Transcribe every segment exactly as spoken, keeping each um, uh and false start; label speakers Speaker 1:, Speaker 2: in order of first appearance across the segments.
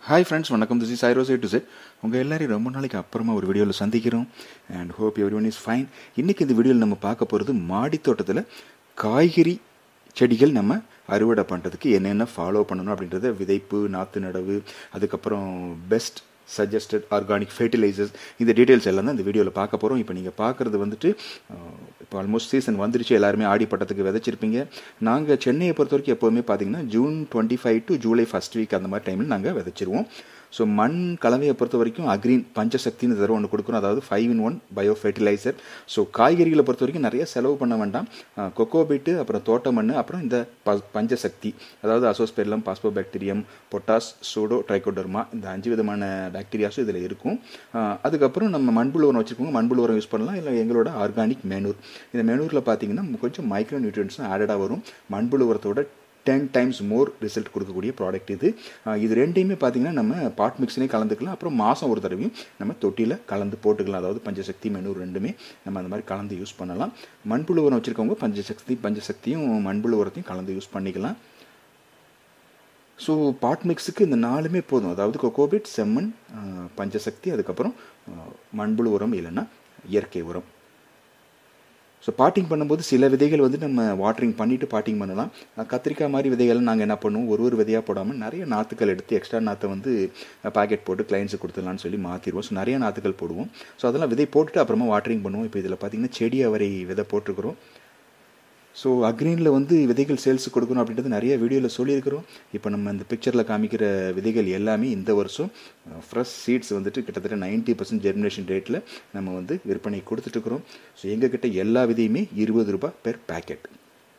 Speaker 1: Hi friends, வணக்கம். This is Iros A to set. உங்கள் எல்லாரையும் ரொம்ப நாளைக்கு அப்புறமா ஒரு வீடியோவில் சந்திக்கிறோம். And hope everyone is fine. இன்றைக்கி இந்த வீடியோவில் நம்ம பார்க்க போகிறது மாடி தோட்டத்தில் காய்கறி செடிகள் நம்ம அறுவடை பண்ணுறதுக்கு என்னென்ன ஃபாலோ பண்ணணும் அப்படின்றத, விதைப்பு, நாற்று நடவு, அதுக்கப்புறம் பெஸ்ட் சஜஸ்டட் ஆர்கானிக் ஃபெர்டிலைசர்ஸ், இந்த டீட்டெயில்ஸ் எல்லாம் தான் இந்த வீடியோவில் பார்க்க போகிறோம். இப்போ நீங்கள் பார்க்குறது வந்துட்டு இப்போ ஆல்மோஸ்ட் சீசன் வந்துருச்சு. எல்லாருமே ஆடி பட்டத்துக்கு விதைச்சிருப்பீங்க. நாங்கள் சென்னையை பொறுத்த வரைக்கும் எப்போவுமே பார்த்தீங்கன்னா June twenty five to July first week அந்த மாதிரி டைமில் நாங்கள் விதைச்சிருவோம். ஸோ மண் கலவையை பொறுத்த வரைக்கும் அக்ரீன் பஞ்சசக்தின்னு தர ஒன்று கொடுக்குறோம், அதாவது five in one bio fertiliser. So காய்கறிகளை பொறுத்த வரைக்கும் நிறைய செலவு பண்ண வேண்டாம். கொக்கோபீட்டு, அப்புறம் தோட்ட மண், அப்புறம் இந்த ப பஞ்சசக்தி, அதாவது azospirillum, phosphobacterium, potash, pseudo, trichoderma, இந்த அஞ்சு விதமான பாக்டீரியாஸும் இதில் இருக்கும். அதுக்கப்புறம் நம்ம மண்புழு உரம் வச்சுருக்கோங்க, மண்புழு உரம் யூஸ் பண்ணலாம். இல்லை எங்களோட ஆர்கானிக் மேனூர். இந்த மேனூரில் பார்த்தீங்கன்னா கொஞ்சம் மைக்ரோ நியூட்ரியன்ஸும் ஆடடாக வரும். மண்புழு உரத்தோட டென் டைம்ஸ் மோர் ரிசல்ட் கொடுக்கக்கூடிய ப்ராடக்ட் இது. இது ரெண்டையுமே பார்த்தீங்கன்னா நம்ம பாட் மிக்ஸ்லேயும் கலந்துக்கலாம். அப்புறம் மாதம் ஒரு தடவையும் நம்ம தொட்டியில் கலந்து போட்டுக்கலாம். அதாவது பஞ்சசக்தி, மெனூர் ரெண்டுமே நம்ம அந்த மாதிரி கலந்து யூஸ் பண்ணலாம். மண்புழு உரம் வச்சுருக்கவங்க பஞ்சசக்தி பஞ்சசக்தியும் மண்புழு உரத்தையும் கலந்து யூஸ் பண்ணிக்கலாம். ஸோ பாட் மிக்ஸுக்கு இந்த நாலுமே போதும். அதாவது கொக்கோபீட், செம்மண், பஞ்சசக்தி, அதுக்கப்புறம் மண்புழு உரம், இல்லைன்னா இயற்கை உரம். ஸோ பாட்டிங் பண்ணும்போது சில விதைகள் வந்து நம்ம வாட்டரிங் பண்ணிவிட்டு பாட்டிங் பண்ணலாம். கத்திரிக்காய் மாதிரி விதைகள் நாங்கள் என்ன பண்ணுவோம், ஒரு ஒரு விதையாக போடாமல் நிறைய நாற்றுக்கள் எடுத்து எக்ஸ்ட்ரா நாற்றை வந்து பேக்கெட் போட்டு கிளைண்ட்ஸுக்கு கொடுத்துடலான்னு சொல்லி மாற்றிடுவோம். ஸோ நிறைய நாற்றுக்கள் போடுவோம். ஸோ அதெல்லாம் விதை போட்டுட்டு அப்புறமா வாட்டரிங் பண்ணுவோம். இப்போ இதில் பார்த்தீங்கன்னா செடி அவரை விதை போட்டிருக்கிறோம். ஸோ அக்ரீனில் வந்து விதைகள் சேல்ஸுக்கு கொடுக்கணும் அப்படின்றது நிறைய வீடியோவில் சொல்லியிருக்கிறோம். இப்போ நம்ம இந்த பிக்சரில் காமிக்கிற விதைகள் எல்லாமே இந்த வருஷம் ஃப்ரெஷ் சீட்ஸ் வந்துட்டு கிட்டத்தட்ட நைன்ட்டி பர்சன்ட் ஜெர்மினேஷன் ரேட்டில் நம்ம வந்து விற்பனை கொடுத்துட்ருக்குறோம். ஸோ எங்ககிட்ட எல்லா விதையுமே இருபது ரூபாய் பெர் பேக்கெட்.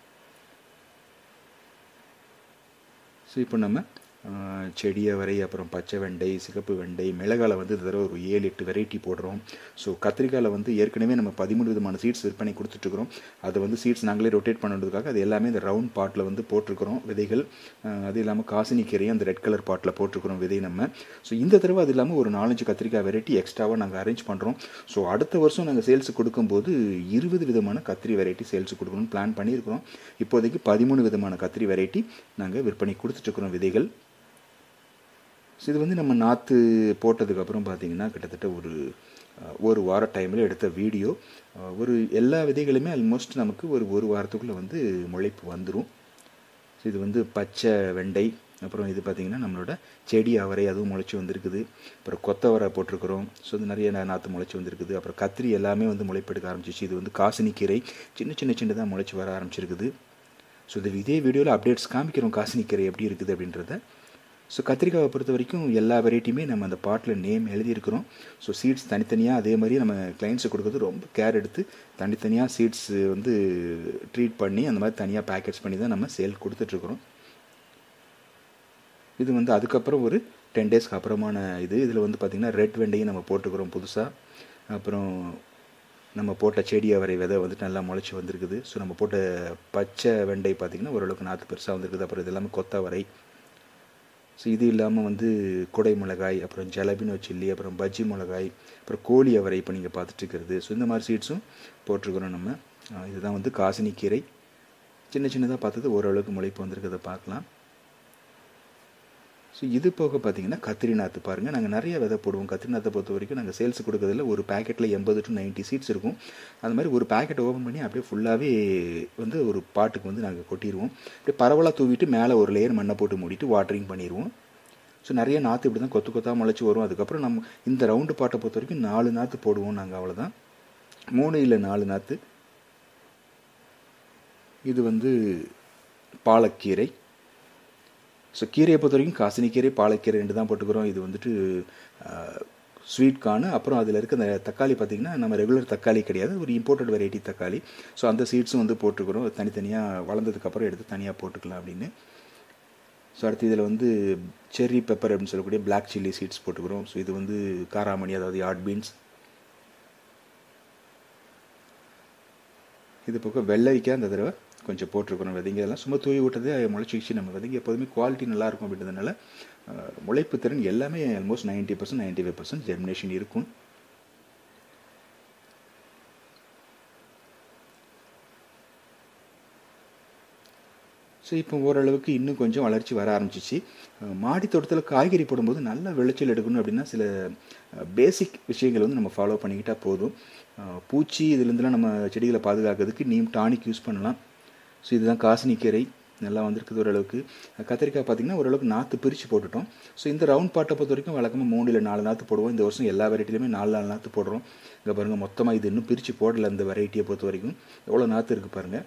Speaker 1: ஸோ இப்போ நம்ம செடி அவரை, அப்புறம் பச்சை வெண்டை, சிகப்பு வெண்டை, மிளகாயில் வந்து இந்த தடவை ஒரு ஏழு எட்டு வெரைட்டி போடுறோம். ஸோ கத்திரிக்காயில் வந்து ஏற்கனவே நம்ம பதிமூணு விதமான சீட்ஸ் விற்பனை கொடுத்துட்ருக்குறோம். அதை வந்து சீட்ஸ் நாங்களே ரொட்டேட் பண்ணுறதுக்காக அது எல்லாமே இந்த ரவுண்ட் பாட்டில் வந்து போட்டிருக்கிறோம் விதைகள். அது இல்லாமல் காசினிக்கீரையும் அந்த ரெட் கலர் பாட்டில் போட்டிருக்கிறோம் விதை நம்ம. ஸோ இந்த தடவை அது இல்லாமல் ஒரு நாலஞ்சு கத்திரிக்காய் வெரைட்டி எக்ஸ்ட்ராவாக நாங்கள் அரேஞ்ச் பண்ணுறோம். ஸோ அடுத்த வருஷம் நாங்கள் சேல்ஸுக்கு கொடுக்கும்போது இருபது விதமான கத்திரி வெரைட்டி சேல்ஸுக்கு கொடுக்கணும்னு பிளான் பண்ணியிருக்கிறோம். இப்போதைக்கு பதிமூணு விதமான கத்திரி வெரைட்டி நாங்கள் விற்பனை கொடுத்துட்ருக்குறோம் விதைகள். ஸோ இது வந்து நம்ம நாற்று போட்டதுக்கப்புறம் பார்த்திங்கன்னா கிட்டத்தட்ட ஒரு ஒரு வார டைமில் எடுத்த வீடியோ. ஒரு எல்லா விதைகளுமே ஆல்மோஸ்ட் நமக்கு ஒரு ஒரு வாரத்துக்குள்ளே வந்து முளைப்பு வந்துடும். ஸோ இது வந்து பச்சை வெண்டை, அப்புறம் இது பார்த்திங்கன்னா நம்மளோட செடி அவரை, அதுவும் முளைச்சி வந்திருக்குது. அப்புறம் கொத்தவரை போட்டிருக்கிறோம். ஸோ இது நிறைய நாற்று முளைச்சி வந்திருக்குது. அப்புறம் கத்திரி எல்லாமே வந்து முளைப்பெடுக்க ஆரம்பிச்சிச்சு. இது வந்து காசினிக்கீரை சின்ன சின்ன சின்னதாக முளைச்சி வர ஆரம்பிச்சிருக்குது. ஸோ இது இதே வீடியோவில் அப்டேட்ஸ் காமிக்கிறோம் காசினிக்கீரை எப்படி இருக்குது அப்படின்றத. ஸோ கத்திரிக்காவை பொறுத்த வரைக்கும் எல்லா வெரைட்டியுமே நம்ம அந்த பாட்டில் நேம் எழுதியிருக்கிறோம். ஸோ சீட்ஸ் தனித்தனியாக அதே மாதிரி நம்ம கிளைண்ட்ஸுக்கு கொடுக்குறது ரொம்ப கேர் எடுத்து தனித்தனியாக சீட்ஸ் வந்து ட்ரீட் பண்ணி அந்த மாதிரி தனியாக பேக்கெட்ஸ் பண்ணி தான் நம்ம சேல் கொடுத்துட்ருக்குறோம். இது வந்து அதுக்கப்புறம் ஒரு டென் டேஸ்க்கு அப்புறமான இது. இதில் வந்து பார்த்திங்கன்னா ரெட் வெண்டையும் நம்ம போட்டுக்கிறோம் புதுசாக. அப்புறம் நம்ம போட்ட செடி அவரை விதை வந்துட்டு நல்லா முளைச்சி வந்திருக்குது. ஸோ நம்ம போட்ட பச்சை வெண்டை பார்த்திங்கன்னா ஓரளவுக்கு நாற்று பெருசாக வந்திருக்குது. அப்புறம் இது எல்லாமே கொத்தவரை. ஸோ இது இல்லாமல் வந்து குடை மிளகாய், அப்புறம் ஜலபினோ சில்லி, அப்புறம் பஜ்ஜி மிளகாய், அப்புறம் கோழி அவரை இப்போ நீங்கள் பார்த்துட்ருக்கிறது. ஸோ இந்த மாதிரி சீட்ஸும் போட்டிருக்கிறோம் நம்ம. இதுதான் வந்து காசினிக்கீரை. சின்ன சின்னதாக பார்த்தது ஓரளவுக்கு முளைப்பு வந்திருக்கிறத பார்க்கலாம். ஸோ இது போக பார்த்தீங்கன்னா கத்திரி நாற்று பாருங்கள். நாங்கள் நிறைய விதை போடுவோம். கத்திரி நாற்றை பொறுத்த வரைக்கும் நாங்கள் சேல்ஸ் கொடுக்கறதில்ல. ஒரு பேக்கெட்டில் எண்பது டு நைன்ட்டி சீட்ஸ் இருக்கும். அது மாதிரி ஒரு பேக்கெட் ஓப்பன் பண்ணி அப்படியே ஃபுல்லாகவே வந்து ஒரு பாட்டுக்கு வந்து நாங்கள் கொட்டிடுவோம். அப்படியே பரவலாக தூவிட்டு மேலே ஒரு லேயர் மண்ணை போட்டு மூடிட்டு வாட்டரிங் பண்ணிடுவோம். ஸோ நிறைய நாற்று இப்படி தான் கொத்து கொத்தாக முளைச்சி வரும். அதுக்கப்புறம் நம்ம இந்த ரவுண்டு பாட்டை பொறுத்த வரைக்கும் நாலு நாற்று போடுவோம் நாங்கள், அவ்வளோதான். மூணு இல்லை நாலு நாற்று. இது வந்து பாலக்கீரை. ஸோ கீரையை பொறுத்த வரைக்கும் காசினிக்கீரை, பாலக்கீரை ரெண்டு தான் போட்டுக்கிறோம். இது வந்துட்டு ஸ்வீட் கார்னு. அப்புறம் அதில் இருக்க அந்த தக்காளி பார்த்திங்கன்னா நம்ம ரெகுலர் தக்காளி கிடையாது, ஒரு இம்போர்ட்டட் வெரைட்டி தக்காளி. ஸோ அந்த சீட்ஸும் வந்து போட்டுக்கிறோம். தனித்தனியாக வளர்ந்ததுக்கப்புறம் எடுத்து தனியாக போட்டுக்கலாம் அப்படின்னு. ஸோ அடுத்து இதில் வந்து செர்ரி பெப்பர் அப்படின்னு சொல்லக்கூடிய பிளாக் சில்லி சீட்ஸ் போட்டுக்கிறோம். ஸோ இது வந்து காராமணி, அதாவது யார்ட் பீன்ஸ். இது பக்கம் வெள்ளரிக்காய் அந்த தடவை கொஞ்சம் போட்டிருக்கிறோம் விதைங்க. எல்லாம் சும்மா தூவி விட்டதே முளைச்சிச்சு. நம்ம விதைங்க எப்போதுமே குவாலிட்டி நல்லாயிருக்கும் அப்படின்றதுனால முளைப்பு திறன் எல்லாமே almost ninety percent ninety five percent germination இருக்கும். ஸோ இப்போ ஓரளவுக்கு இன்னும் கொஞ்சம் வளர்ச்சி வர ஆரம்பிச்சிச்சு. மாடி தோட்டத்தில் காய்கறி போடும்போது நல்ல விளைச்சல் எடுக்கணும் அப்படின்னா சில பேசிக் விஷயங்கள் வந்து நம்ம ஃபாலோ பண்ணிக்கிட்டால் போதும். பூச்சி இதுலேருந்துலாம் நம்ம செடிகளை பாதுகாக்கிறதுக்கு நீம் டானிக் யூஸ் பண்ணலாம். ஸோ இதுதான் காசினிக்கீரை, நல்லா வந்திருக்குது ஓரளவுக்கு. கத்திரிக்காய் பார்த்திங்கன்னா ஓரளவுக்கு நாற்று பிரித்து போட்டுட்டோம். ஸோ இந்த ரவுண்ட் பாட்டை பொறுத்த வரைக்கும் வழக்கமாக மூணு இல்லை நாலு நாற்று போடுவோம். இந்த வருஷம் எல்லா வெரைட்டிலையுமே நாலு நாலு நாற்று போடுறோம். இங்கே பாருங்கள், மொத்தமாக இது இன்னும் பிரித்து போடலை. இந்த வெரைட்டியை பொறுத்த வரைக்கும் எவ்வளோ நாற்று இருக்குது பாருங்கள்.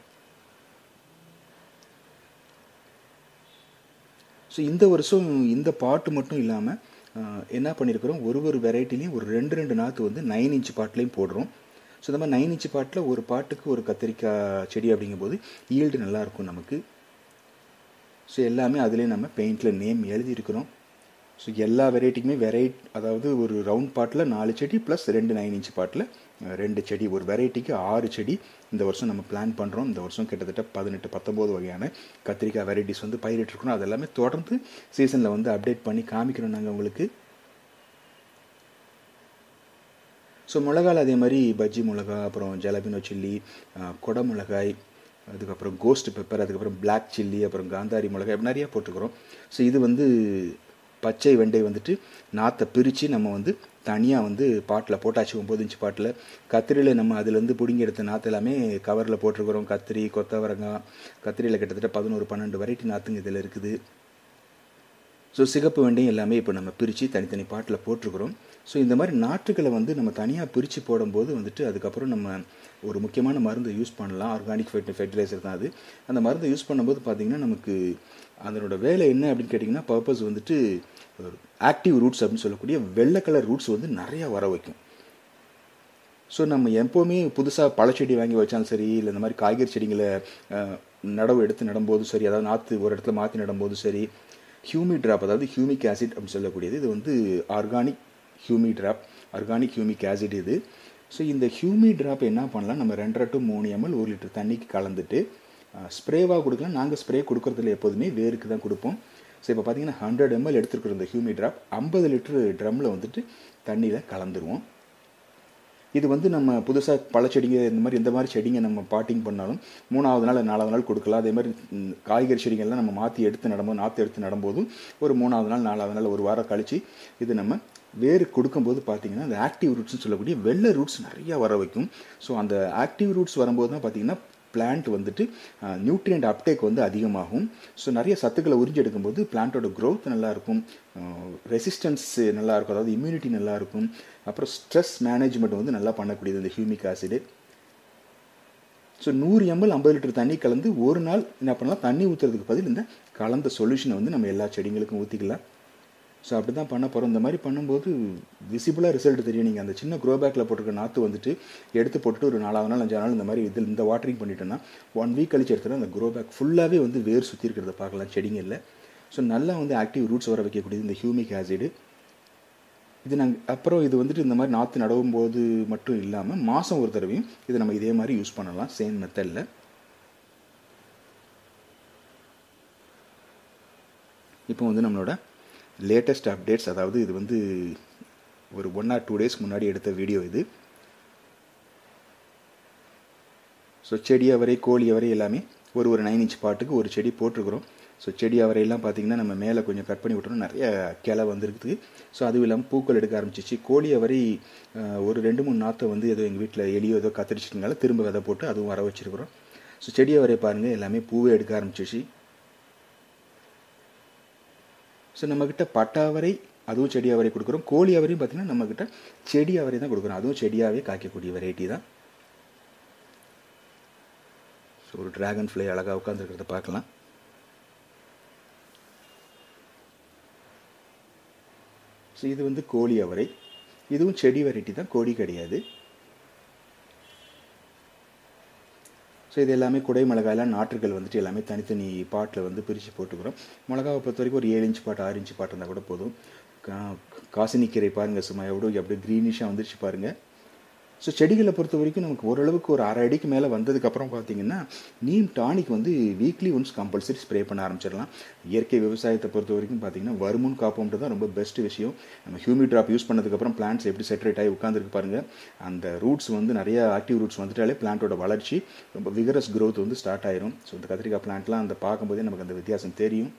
Speaker 1: ஸோ இந்த வருஷம் இந்த பாட்டு மட்டும் இல்லாமல் என்ன பண்ணியிருக்கிறோம், ஒரு ஒரு வெரைட்டிலையும் ஒரு ரெண்டு ரெண்டு நாற்று வந்து நைன் இன்ச் பாட்லேயும் போடுறோம். ஸோ இந்த மாதிரி நைன் இன்ச் பாட்டில் ஒரு பாட்டுக்கு ஒரு கத்திரிக்காய் செடி அப்படிங்கும்போது ஈல்டு நல்லாயிருக்கும் நமக்கு. ஸோ எல்லாமே அதிலே நம்ம பெயிண்டில் நேம் எழுதியிருக்கிறோம். ஸோ எல்லா வெரைட்டிக்குமே வெரைட் அதாவது ஒரு ரவுண்ட் பாட்டில் நாலு செடி ப்ளஸ் ரெண்டு நைன் இன்ச் பாட்டில் ரெண்டு செடி, ஒரு வெரைட்டிக்கு ஆறு செடி இந்த வருஷம் நம்ம பிளான் பண்ணுறோம். இந்த வருஷம் கிட்டத்தட்ட பதினெட்டு பத்தொம்போது வகையான கத்திரிக்காய் வெரைட்டிஸ் வந்து பயிரிட்டுருக்கணும். அது எல்லாமே தொடர்ந்து சீசனில் வந்து அப்டேட் பண்ணி காமிக்கிறோம் நாங்கள் உங்களுக்கு. ஸோ மிளகாயில் அதே மாதிரி பஜ்ஜி மிளகா, அப்புறம் ஜலபினோ சில்லி, கொடை மிளகாய், அதுக்கப்புறம் கோஸ்ட் பெப்பர், அதுக்கப்புறம் பிளாக் சில்லி, அப்புறம் காந்தாரி மிளகாய், அப்படி நிறையா போட்டுக்கிறோம். ஸோ இது வந்து பச்சை வெண்டை வந்துட்டு நாற்றை பிரித்து நம்ம வந்து தனியாக வந்து பாட்டில் போட்டாச்சு. ஒம்பது இன்ச்சு பாட்டில் கத்திரியில் நம்ம அதுலேருந்து பிடுங்கி எடுத்த நாற்று எல்லாமே கவரில் போட்டிருக்கிறோம். கத்திரி, கொத்தவரங்காய், கத்திரியில் கிட்டத்தட்ட பதினோரு பன்னெண்டு வெரைட்டி நாற்றுங்க இதில் இருக்குது. ஸோ சிகப்பு வெண்டையும் எல்லாமே இப்போ நம்ம பிரித்து தனித்தனி பாட்டில் போட்டிருக்கிறோம். ஸோ இந்த மாதிரி நாற்றுகளை வந்து நம்ம தனியாக பிரித்து போடும்போது வந்துட்டு அதுக்கப்புறம் நம்ம ஒரு முக்கியமான மருந்து யூஸ் பண்ணலாம். ஆர்கானிக் ஃபெர்டி ஃபெர்டிலைசர் தான் அது. அந்த மருந்து யூஸ் பண்ணும்போது பார்த்திங்கன்னா நமக்கு அதனோட வேலை என்ன அப்படின்னு கேட்டிங்கன்னா, பர்பஸ் வந்துட்டு ஆக்டிவ் ரூட்ஸ் அப்படின்னு சொல்லக்கூடிய வெள்ளை கலர் ரூட்ஸ் வந்து நிறையா வர வைக்கும். ஸோ நம்ம எப்போவுமே புதுசாக பழச்செடி வாங்கி வச்சாலும் சரி, இல்லை இந்த மாதிரி காய்கறி செடிங்களை நடவு எடுத்து நடும்போதும் சரி, அதாவது நாற்று ஒரு இடத்துல மாற்றி நடும்போதும் சரி, ஹியூமி ட்ராப், அதாவது ஹியூமிக் ஆசிட் அப்படின்னு சொல்லக்கூடியது, இது வந்து organic humi drop, organic humic acid இது. ஸோ இந்த ஹியூமி ட்ராப் என்ன பண்ணலாம், நம்ம ரெண்டரை டு மூணு எம்எல் ஒரு லிட்டர் தண்ணிக்கு கலந்துட்டு ஸ்ப்ரேவாக கொடுக்கலாம். நாங்கள் ஸ்ப்ரே கொடுக்குறதுல எப்போதுமே வேருக்கு தான் கொடுப்போம். ஸோ இப்போ பார்த்தீங்கன்னா ஹண்ட்ரட் எம்எல் எடுத்துருக்குற இந்த ஹியூமி ட்ராப் ஐம்பது லிட்டரு ட்ரம்மில் வந்துட்டு தண்ணியில் கலந்துருவோம். இது வந்து நம்ம புதுசாக பழச்செடிங்க இந்த மாதிரி இந்த மாதிரி செடிங்க நம்ம பாட்டிங் பண்ணாலும் மூணாவது நாள் நாலாவது நாள் கொடுக்கலாம். அதே மாதிரி காய்கறி செடிங்கள்லாம் நம்ம மாற்றி எடுத்து நடும்போது நாற்று எடுத்து நடும்போதும் ஒரு மூணாவது நாள் நாலாவது நாள் ஒரு வாரம் கழித்து இது நம்ம வேறு கொடுக்கும்போது பார்த்திங்கன்னா அந்த ஆக்டிவ் ரூட்ஸ்னு சொல்லக்கூடிய வெள்ளை ரூட்ஸ் நிறையா வர வைக்கும். ஸோ அந்த ஆக்டிவ் ரூட்ஸ் வரும்போது தான் பார்த்திங்கன்னா பிளான்ட் வந்துட்டு நியூட்ரியன்ட் அப்டேக் வந்து அதிகமாகும். ஸோ நிறைய சத்துக்களை உறிஞ்சி எடுக்கும்போது பிளான்ட்டோட க்ரோத் நல்லாயிருக்கும், ரெசிஸ்டன்ஸ் நல்லாயிருக்கும், அதாவது இம்யூனிட்டி நல்லாயிருக்கும், அப்புறம் ஸ்ட்ரெஸ் மேனேஜ்மெண்ட் வந்து நல்லா பண்ணக்கூடியது இந்த ஹியூமிக் ஆசிடு. ஸோ நூறு எம்எல் ஐம்பது லிட்டர் தண்ணி கலந்து ஒரு நாள் என்ன பண்ணலாம், தண்ணி ஊற்றுறதுக்கு பதில் இந்த கலந்த சொல்யூஷனை வந்து நம்ம எல்லா செடிங்களுக்கும் ஊற்றிக்கலாம். ஸோ அப்படி தான் பண்ண போகிறோம். இந்த மாதிரி பண்ணும்போது விசிபிளாக ரிசல்ட் தெரியும். நீங்கள் அந்த சின்ன க்ரோ பேக்கில் போட்டிருக்க நாற்று வந்துட்டு எடுத்து போட்டுட்டு ஒரு நாலாவது நாள் அஞ்சாவது நாள் இந்த மாதிரி இதில் இந்த வாட்டரிங் பண்ணிட்டோன்னா ஒன் வீக் கழிச்சு எடுத்துகிட்டு அந்த க்ரோ பேக் ஃபுல்லாகவே வந்து வேர் சுற்றி இருக்கிறத பார்க்கலாம் செடிங்களில். ஸோ நல்லா வந்து ஆக்டிவ் ரூட்ஸ் வர வைக்கக்கூடியது இந்த ஹியூமிக் ஆசிடு. இது நாங்கள் அப்புறம் இது வந்துட்டு இந்த மாதிரி நாற்று நடவும் போது மட்டும் இல்லாமல் மாதம் ஒரு தடவையும் இதை நம்ம இதே மாதிரி யூஸ் பண்ணலாம் சேம் மெத்தடில். இப்போ வந்து நம்மளோட லேட்டஸ்ட் அப்டேட்ஸ், அதாவது இது வந்து ஒரு ஒன் ஆர் டூ டேஸ் முன்னாடி எடுத்த வீடியோ இது. ஸோ செடி அவரை, கோழி அவரை எல்லாமே ஒரு ஒரு நைன் இன்ச் பாட்டுக்கு ஒரு செடி போட்டிருக்கிறோம். ஸோ செடி அவரையெல்லாம் பார்த்திங்கன்னா நம்ம மேலே கொஞ்சம் கட் பண்ணி விட்டோம்னா நிறைய கிளை வந்துருக்குது. ஸோ அதுவும் இல்லாமல் பூக்கள் எடுக்க ஆரம்பிச்சிச்சு. கோழி அவரை ஒரு ரெண்டு மூணு நாற்றை வந்து ஏதோ எங்கள் வீட்டில் எலியோ ஏதோ கத்திரிச்சிட்டுனால திரும்ப விதை போட்டு அதுவும் வர வச்சுருக்கிறோம். ஸோ செடி அவரை பாருங்கள் எல்லாமே பூவே எடுக்க ஆரம்பிச்சிச்சு. ஸோ நம்மக்கிட்ட பட்டாவரை அதுவும் செடி அவரை கொடுக்குறோம். கோழி அவரையும் பார்த்திங்கன்னா நம்மக்கிட்ட செடி அவரை தான் கொடுக்குறோம். அதுவும் செடியாகவே காய்க்கக்கூடிய வெரைட்டி தான். ஸோ ஒரு ட்ராகன் ஃப்ளை அழகாக உட்காந்துருக்கிறத பார்க்கலாம். ஸோ இது வந்து கோழி அவரை, இதுவும் செடி வெரைட்டி தான், கோழி கிடையாது. ஸோ இது எல்லாமே குடை மிளகாயெல்லாம் நாற்றுகள் வந்துட்டு எல்லாமே தனித்தனி பாட்டில் வந்து பிரித்து போட்டுக்கிறோம். மிளகாவை பொறுத்த வரைக்கும் ஒரு ஏழு இன்ச்சு பாட்டு ஆறு இன்ச்சு பாட்டு இருந்தால் கூட போதும். கா காசினிக்கீரை பாருங்கள், சும்மா எவ்வளோ அப்படியே க்ரீனிஷாக வந்துருச்சு பாருங்கள். ஸோ செடிகளை பொறுத்த வரைக்கும் நமக்கு ஓரளவுக்கு ஒரு அரை அடிக்கு மேலே வந்ததுக்கப்புறம் பார்த்தீங்கன்னா நீம் டானிக் வந்து வீக்லி ஒன்ஸ் கம்பல்சரி ஸ்ப்ரே பண்ண ஆரம்பிச்சிடலாம். இயற்கை விவசாயத்தை பொறுத்த வரைக்கும் பார்த்தீங்கன்னா வருமுன் காப்போம்ன்றது தான் ரொம்ப பெஸ்ட் விஷயம். நம்ம ஹியூமிட் ட்ராப் யூஸ் பண்ணதுக்கப்புறம் பிளான்ட்ஸ் எப்படி செட்ரேட் ஆகி உட்காந்துருக்கு பாருங்கள். அந்த ரூட்ஸ் வந்து நிறைய ஆக்டிவ் ரூட்ஸ் வந்துட்டாலே பிளான்ட்டோட வளர்ச்சி ரொம்ப விகரஸ் க்ரோத் வந்து ஸ்டார்ட் ஆயிரும். ஸோ இந்த கத்திரிக்காய் பிளான்ட்லாம் அந்த பார்க்கும்போதே நமக்கு அந்த வித்தியாசம் தெரியும்.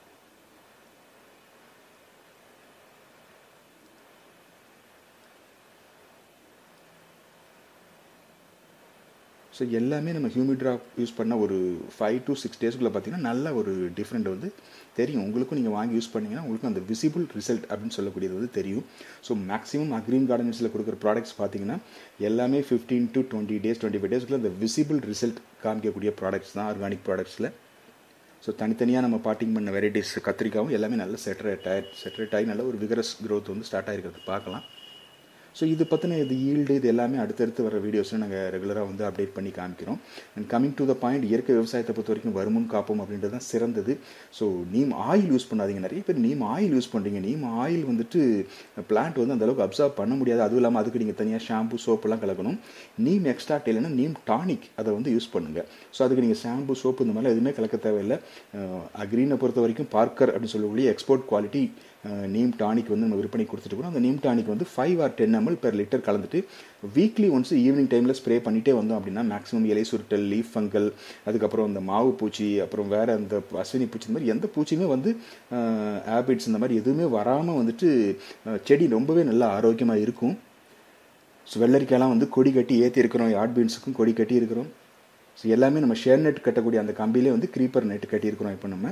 Speaker 1: ஸோ எல்லாமே நம்ம ஹியூமிட் ட்ராப் யூஸ் பண்ண ஒரு ஃபைவ் டு சிக்ஸ் டேஸ்க்குள்ளே பார்த்தீங்கன்னா நல்ல ஒரு டிஃப்ரெண்ட் வந்து தெரியும். உங்களுக்கும் நீங்கள் வாங்கி யூஸ் பண்ணிங்கன்னா உங்களுக்கும் அந்த விசிபிள் ரிசல்ட் அப்படின்னு சொல்லக்கூடியது வந்து தெரியும். ஸோ மேக்ஸிமம் அக்ரீன் கார்டன்ஸில் கொடுக்குற ப்ராடக்ட்ஸ் பார்த்தீங்கன்னா எல்லாமே fifteen to twenty days twenty five டேஸ்க்குள்ள அந்த விசிபிள் ரிசல்ட் காமிக்கக்கூடிய ப்ராடக்ட்ஸ் தான் ஆர்கானிக் ப்ராடக்ட்ஸில். ஸோ தனித்தனியாக நம்ம பாட்டிங் பண்ண வெரைட்டிஸ் கத்திரிக்காவும் எல்லாமே நல்ல செட்ரேட் ஆகி செட்ரேட் ஆகி நல்ல ஒரு விகரஸ் க்ரோத் வந்து ஸ்டார்ட் ஆகிருக்கிறது பார்க்கலாம். ஸோ இது பற்றின இது ஈல்டு இது எல்லாமே அடுத்தடுத்து வர வீடியோஸில் நாங்கள் ரெகுலராக வந்து அப்டேட் பண்ணி காமிக்கிறோம். And coming to the point, இயற்கை விவசாயத்தை பொறுத்த வரைக்கும் வருமுன் காப்போம் அப்படின்றது தான் சிறந்தது. ஸோ நீம் ஆயில் யூஸ் பண்ணாதீங்க. நிறைய பேர் நீம் ஆயில் யூஸ் பண்ணுறீங்க. நீம் ஆயில் வந்துட்டு பிளான்ட் வந்து அந்தளவுக்கு அப்சர்வ் பண்ண முடியாது. அதுவும் இல்லாமல் அதுக்கு நீங்கள் தனியாக ஷாம்பு சோப்பெல்லாம் கலக்கணும். நீம் எக்ஸ்ட்ராக்ட் இல்லைன்னா நீம் டானிக் அதை வந்து யூஸ் பண்ணுங்கள். ஸோ அதுக்கு நீங்கள் ஷாம்பு சோப்பு இந்த மாதிரிலாம் எதுவுமே கலக்க தேவையில்லை. அக்ரீனை பொறுத்த வரைக்கும் பார்க்கர் அப்படின்னு சொல்லக்கூடிய எக்ஸ்போர்ட் குவாலிட்டி நீம் டானிக் வந்து நம்ம விற்பனை கொடுத்துட்டு இருக்கோம். அந்த நீம் டானிக் வந்து five or ten ML per litre கலந்துட்டு வீக்லி ஒன்ஸ் ஈவினிங் டைமில் ஸ்ப்ரே பண்ணிகிட்டே வந்தோம் அப்படின்னா மேக்ஸிமம் இலை சுருட்டல், லீஃப் ஃபங்கல், அதுக்கப்புறம் அந்த மாவு பூச்சி, அப்புறம் வேறு அந்த அஸ்வினி பூச்சி, இந்த மாதிரி எந்த பூச்சியுமே வந்து ஆபிட்ஸ் இந்த மாதிரி எதுவுமே வராமல் வந்துட்டு செடி ரொம்பவே நல்லா ஆரோக்கியமாக இருக்கும். ஸோ வெள்ளரிக்காயெல்லாம் வந்து கொடி கட்டி ஏற்றி இருக்கிறோம். யார்ட் பீன்ஸுக்கும் கொடி கட்டி இருக்கிறோம். ஸோ எல்லாமே நம்ம ஷேர் நெட் கட்டக்கூடிய அந்த கம்பிலே வந்து க்ரீப்பர் நெட் கட்டியிருக்கிறோம் இப்போ நம்ம.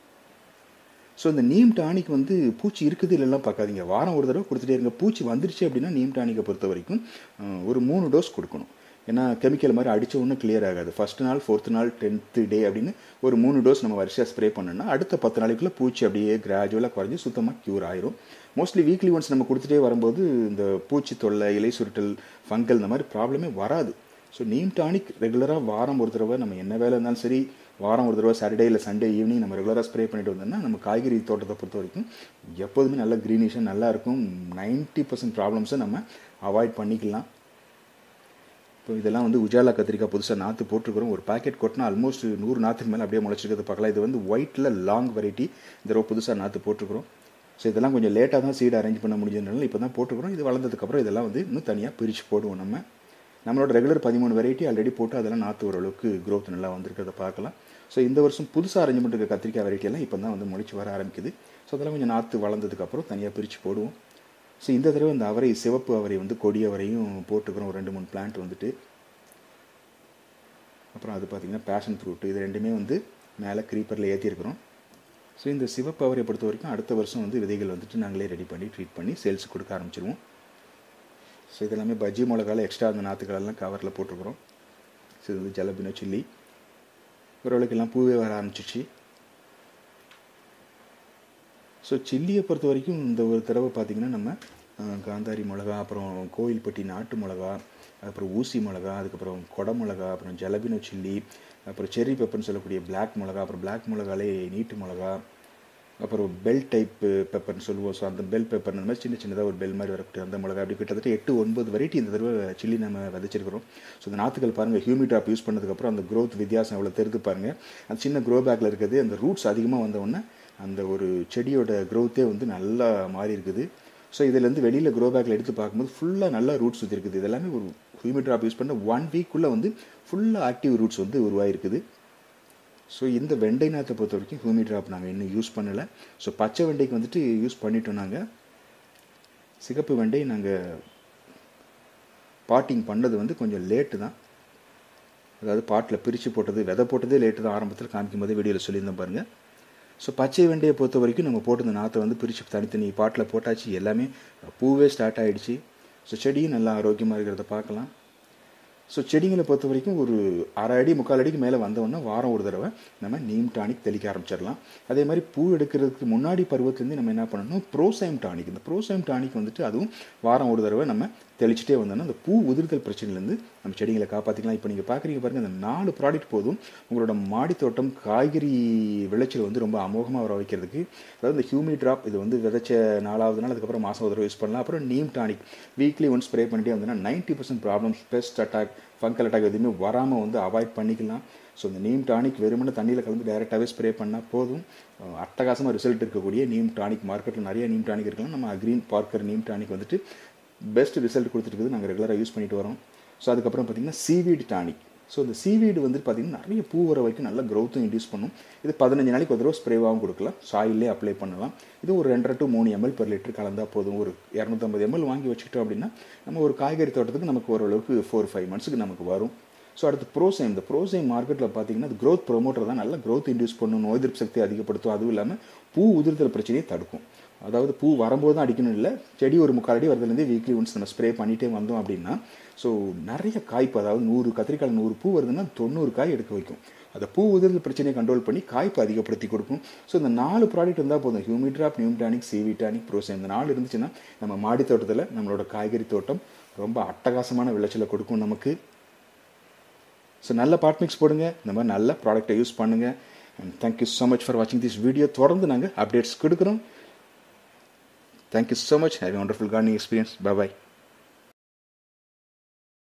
Speaker 1: ஸோ இந்த நீம் டானிக் வந்து பூச்சி இருக்குது இல்லைலாம் பார்க்காதீங்க. வாரம் ஒரு தடவை கொடுத்துட்டே இருங்க. பூச்சி வந்துருச்சு அப்படின்னா நீம் டானிக்கை பொறுத்த வரைக்கும் ஒரு மூணு டோஸ் கொடுக்கணும். ஏன்னா கெமிக்கல் மாதிரி அடித்த ஒன்றும் கிளியர் ஆகாது. ஃபஸ்ட் நாள், ஃபோர்த் நாள், டென்த்து டே அப்படின்னு ஒரு மூணு டோஸ் நம்ம வரிசையாக ஸ்ப்ரே பண்ணோம்னா அடுத்த பத்து நாளைக்குள்ளே பூச்சி அப்படியே கிராஜுவலாக குறைஞ்சி சுத்தமாக க்யூர் ஆயிரும். மோஸ்ட்லி வீக்லி ஒன்ஸ் நம்ம கொடுத்துட்டே வரும்போது இந்த பூச்சி தொல்லை, இலை சுருட்டல், ஃபங்கல் இந்த மாதிரி ப்ராப்ளமே வராது. ஸோ நீம் டானிக் ரெகுலராக வாரம் ஒரு தடவை நம்ம என்ன வேலை இருந்தாலும் சரி வாரம் ஒரு தடவை சாட்டர்டே இல்லை சண்டே ஈவினிங் நம்ம ரெகுலராக ஸ்ப்ரே பண்ணிட்டு வந்தோம்னா நம்ம காய்கறி தோட்டத்தை பொறுத்த வரைக்கும் எப்போதுமே நல்ல க்ரீனிஷாக நல்லா இருக்கும். நைன்ட்டி பர்சன்ட் ப்ராப்ளம்ஸை நம்ம அவாய்ட் பண்ணிக்கலாம். இப்போ இதெல்லாம் வந்து உஜாலா கத்திரிக்காய் புதுசாக நாற்று போட்டிருக்கிறோம். ஒரு பேக்கெட் கொட்டினா ஆல்மோஸ்ட் நூறு நாற்றுக்கு மேலே அப்படியே முளைச்சிருக்கிறது பார்க்கலாம். இது வந்து ஒயிட்டில் லாங் வெரைட்டி. இந்த தடவை புதுசாக நாற்று போட்டிருக்கிறோம். ஸோ இதெல்லாம் கொஞ்சம் லேட்டாக தான் சீடு அரேஞ்ச் பண்ண முடிஞ்சதுனால இப்போ தான் போட்டுக்கிறோம். இது வளர்ந்ததுக்கப்புறம் இதெல்லாம் வந்து இன்னும் தனியாக பிரித்து போடுவோம். நம்ம நம்மளோட ரெகுலர் பதிமூணு வெரைட்டி ஆல்ரெடி போட்டு அதெல்லாம் நாற்று ஓரளவுக்கு க்ரோத் நல்லா வந்திருக்கிறத பார்க்கலாம். ஸோ இந்த வருஷம் புதுசாக அரேஞ்ச்மெண்ட் இருக்க கத்திரிக்காய் வெரைட்டியெல்லாம் இப்போ தான் வந்து முளைச்சி வர ஆரம்பிக்குது. ஸோ அதெல்லாம் கொஞ்சம் நாற்று வளர்ந்ததுக்கப்புறம் தனியாக பிரித்து போடுவோம். ஸோ இந்த தடவை இந்த அவரை, சிவப்பு அவரை வந்து கொடி அவரையும் போட்டுக்கிறோம். ஒரு ரெண்டு மூணு பிளான்ட் வந்துட்டு. அப்புறம் அது பார்த்திங்கன்னா பேஷன் ஃப்ரூட்டு, இது ரெண்டுமே வந்து மேலே க்ரீப்பரில் ஏற்றிருக்கிறோம். ஸோ இந்த சிவப்பு அவரை பொறுத்த வரைக்கும் அடுத்த வருஷம் வந்து விதைகள் வந்துட்டு நாங்களே ரெடி பண்ணி ட்ரீட் பண்ணி சேல்ஸ் கொடுக்க ஆரம்பிச்சிருவோம். ஸோ இதெல்லாமே பஜ்ஜி மிளகாவில் எக்ஸ்ட்ரா அந்த நாற்றுகளெல்லாம் கவரில் போட்டுருக்குறோம். ஸோ இது வந்து ஜலபினோ சில்லி ஓரளவுக்கு எல்லாம் பூவே வர ஆரம்பிச்சிச்சு. ஸோ சில்லியை பொறுத்த வரைக்கும் இந்த ஒரு தடவை பார்த்திங்கன்னா நம்ம காந்தாரி மிளகா, அப்புறம் கோயில்பட்டி நாட்டு மிளகா, அப்புறம் ஊசி மிளகா, அதுக்கப்புறம் கொடை மிளகா, அப்புறம் ஜலபினோ சில்லி, அப்புறம் செர்ரி பெப்பர்னு சொல்லக்கூடிய பிளாக் மிளகா, அப்புறம் பிளாக் மிளகாலே நீட்டு மிளகா, அப்புறம் பெல் டைப் பெப்பர்னு சொல்லுவோம். ஸோ அந்த பெல் பெப்பர் அந்த மாதிரி சின்ன சின்னதாக ஒரு பெல் மாதிரி வரக்கூடிய அந்த மிளகா, அப்படி கிட்டத்தட்ட எட்டு ஒன்பது வெரைட்டி இந்த தடவை சில்லி நம்ம விதைச்சிருக்கிறோம். ஸோ இந்த நாற்றுகள் பாருங்கள், ஹியூமிட் ட்ராப் யூஸ் பண்ணதுக்கப்புறம் அந்த க்ரோத் வித்தியாசம் எவ்வளோ தெரிந்து பாருங்கள். அந்த சின்ன க்ரோ பேக்கில் இருக்கிறது அந்த ரூட்ஸ் அதிகமாக வந்தவுடனே அந்த ஒரு செடியோட க்ரோத்தே வந்து நல்லா மாறி இருக்குது. ஸோ இதிலேருந்து வெளியில் க்ரோ பேக்கில் எடுத்து பார்க்கும்போது ஃபுல்லாக நல்லா ரூட்ஸ் சுற்றி இருக்குது. இது எல்லாமே ஒரு ஹியூமிட் ட்ராப் யூஸ் பண்ண ஒன் வீக்குள்ளே வந்து ஃபுல்லாக ஆக்டிவ் ரூட்ஸ் வந்து உருவாயிருக்குது. ஸோ இந்த வெண்டை நாற்றை பொறுத்த வரைக்கும் ஹியூமிட் ட்ராப் நாங்கள் இன்னும் யூஸ் பண்ணலை. ஸோ பச்சை வெண்டைக்கு வந்துட்டு யூஸ் பண்ணிட்டோம். நாங்கள் சிகப்பு வெண்டை நாங்கள் பாட்டிங் பண்ணது வந்து கொஞ்சம் லேட்டு தான். அதாவது பாட்டில் பிரித்து போட்டது, விதை போட்டதே லேட்டு தான். ஆரம்பத்தில் காமிக்கும் போதே வீடியோவில் சொல்லியிருந்தேன் பாருங்கள். ஸோ பச்சை வெண்டையை பொறுத்த வரைக்கும் நம்ம போட்டு நாற்றை வந்து பிரித்து தனித்தனி பாட்டில் போட்டாச்சு. எல்லாமே பூவே ஸ்டார்ட் ஆகிடுச்சு. ஸோ செடியும் நல்லா ஆரோக்கியமாக இருக்கிறத பார்க்கலாம். ஸோ செடிங்களை பொறுத்த வரைக்கும் ஒரு அரை அடி முக்கால் அடிக்கு மேலே வந்தோடனே வாரம் ஒரு தடவை நம்ம நீம் டானிக் தெளிக்க ஆரம்பிச்சிடலாம். அதே மாதிரி பூ எடுக்கிறதுக்கு முன்னாடி பருவத்துலேருந்து நம்ம என்ன பண்ணணும், ப்ரோசைம் டானிக். இந்த ப்ரோசைம் டானிக் வந்துட்டு அதுவும் வாரம் ஒரு தடவை நம்ம தெளிச்சுட்டே வந்தோம்னா அந்த பூ உதிர்தல் பிரச்சனையிலேருந்து நம்ம செடிகளை காப்பாற்றிக்கலாம். இப்போ நீங்கள் பார்க்குறீங்க பாருங்கள், அந்த நாலு ப்ராடக்ட் போதும் உங்களோட மாடி தோட்டம் காய்கறி விளைச்சல் வந்து ரொம்ப அமோகமாக வர வைக்கிறதுக்கு. அதாவது இந்த ஹியூமி ட்ராப் இது வந்து விதைச்ச நாலாவது நாள், அதுக்கப்புறம் மாதம் ஒரு தடவை யூஸ் பண்ணலாம். அப்புறம் neem tonic weekly once spray பண்ணிட்டே வந்தோம்னா ninety percent problems, pest attack, fungal attack எதுவுமே வராமல் வந்து அவாய்ட் பண்ணிக்கலாம். ஸோ இந்த நீம் டானிக் வெறுமனே தண்ணியில் கலந்து டைரெக்டாகவே ஸ்ப்ரே பண்ணால் போதும். அட்டகாசமாக ரிசல்ட் இருக்கக்கூடிய நீம் டானிக் மார்க்கெட்டில் நிறைய நீம் டானிக் இருக்கலாம். நம்ம அக்ரீன் பார்க்கர் நீம் டானிக் வந்துட்டு பெஸ்ட் ரிசல்ட் கொடுத்துருக்குது, நாங்கள் ரெகுலராக யூஸ் பண்ணிட்டு வரோம். ஸோ அதுக்கப்புறம் பார்த்திங்கன்னா சீவீடு டானிக். ஸோ இந்த சீவீடு வந்து பார்த்திங்கன்னா நிறைய பூ வர வரைக்கும் நல்ல க்ரோத்தும் இன்டியூஸ் பண்ணும். இது பதினஞ்சு நாளைக்கு ஒரு தடவை ஸ்ப்ரேவாகவும் கொடுக்கலாம், சாயிலே அப்ளை பண்ணலாம். இது ஒரு ரெண்டரை டு மூணு எம்எல் பெர் லிட்டர் கலந்தால் போதும். ஒரு இரநூத்தம்பது எம்எல் வாங்கி வச்சுக்கிட்டோம் அப்படின்னா நம்ம ஒரு காய்கறி தோட்டத்துக்கு நமக்கு ஓரளவுக்கு ஃபோர் ஃபைவ் மந்த்ஸுக்கு நமக்கு வரும். ஸோ அடுத்து ப்ரோசைம். இந்த ப்ரோசைம் மார்க்கெட்டில் பார்த்தீங்கன்னா அது க்ரோத் ப்ரொமோட்டர் தான், நல்ல க்ரோத் இன்டியூஸ் பண்ணும், நோய் எதிர்ப்பு சக்தி அதிகப்படுத்தும். அதுவும் இல்லாமல் பூ உதிர்தல் பிரச்சனையை தடுக்கும். அதாவது பூ வரும்போது தான் அடிக்கணும் இல்லை, செடி ஒரு முக்கால் அடி வரதுலேருந்தே வீக்லி ஒன்ஸ் நம்ம ஸ்ப்ரே பண்ணிகிட்டே வந்தோம் அப்படின்னா ஸோ நிறைய காய்ப்பு, அதாவது நூறு கத்திரிக்காய் நூறு பூ வருதுன்னா தொண்ணூறு காய் எடுக்க வைக்கும். அந்த பூ உதிர்தல் பிரச்சனையை கண்ட்ரோல் பண்ணி காய்ப்பு அதிகப்படுத்தி கொடுக்கும். ஸோ இந்த நாலு ப்ராடக்ட் இருந்தால் போதும், humi drop, neem tonic, seaweed tonic, Prozyme. இந்த நாலு இருந்துச்சுன்னா நம்ம மாடி தோட்டத்தில் நம்மளோட காய்கறி தோட்டம் ரொம்ப அட்டகாசமான விளைச்சலை கொடுக்கும் நமக்கு. ஸோ நல்ல பார்ட் மிக்ஸ் போடுங்க, இந்த மாதிரி நல்ல ப்ராடக்டை யூஸ் பண்ணுங்கள். And thank you so much for வாட்சிங் திஸ் வீடியோ. தொடர்ந்து நாங்கள் அப்டேட்ஸ் கொடுக்குறோம். Thank you so much. Have a wonderful gardening experience. Bye bye.